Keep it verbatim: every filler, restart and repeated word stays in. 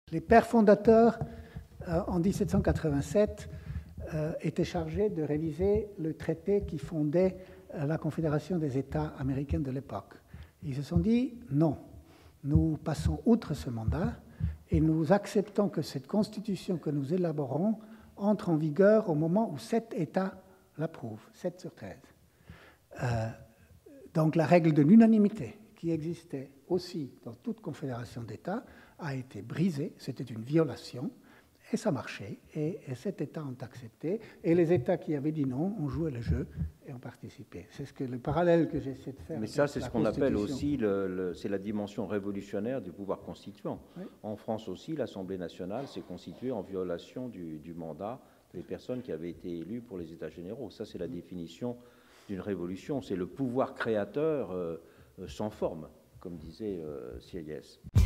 Les pères fondateurs, euh, en mille sept cent quatre-vingt-sept, euh, étaient chargés de réviser le traité qui fondait euh, la Confédération des États américains de l'époque. Ils se sont dit, non, nous passons outre ce mandat et nous acceptons que cette constitution que nous élaborons entre en vigueur au moment où sept États l'approuvent, sept sur treize. Euh, donc la règle de l'unanimité qui existait aussi dans toute confédération d'États a été brisée, c'était une violation, et ça marchait, et, et sept États ont accepté, et les États qui avaient dit non ont joué le jeu et ont participé. C'est ce que, le parallèle que j'essaie de faire. Mais ça, c'est ce qu'on appelle aussi, le, le, c'est la dimension révolutionnaire du pouvoir constituant. Oui. En France aussi, l'Assemblée nationale s'est constituée en violation du, du mandat des personnes qui avaient été élues pour les États généraux. Ça, c'est la définition d'une révolution. C'est le pouvoir créateur euh, sans forme, comme disait euh, Sieyès.